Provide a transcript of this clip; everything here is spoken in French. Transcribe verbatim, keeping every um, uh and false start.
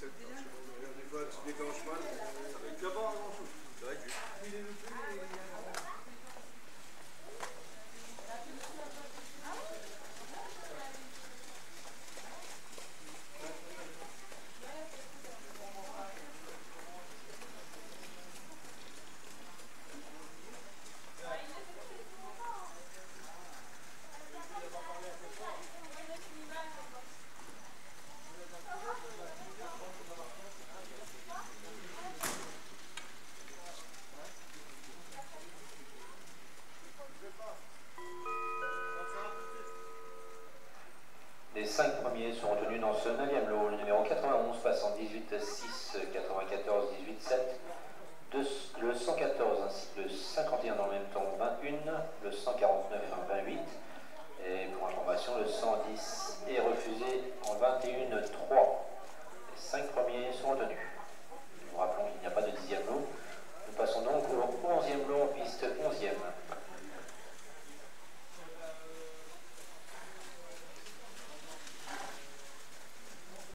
sept. Des fois, tu déclenches pas. Tu vas pas avoir grand chose. C'est vrai que. Les cinq premiers sont retenus dans ce neuvième lot, le numéro quatre-vingt-onze passant dix-huit six, quatre-vingt-quatorze dix-huit sept, le cent quatorze ainsi que le cinquante et un dans le même temps vingt et un, le cent quarante-neuf vingt-huit, et pour information le cent dix est refusé en vingt et un trois. Les cinq premiers sont retenus. Nous rappelons qu'il n'y a pas de dixième lot. Nous passons donc au onzième lot en piste onzième.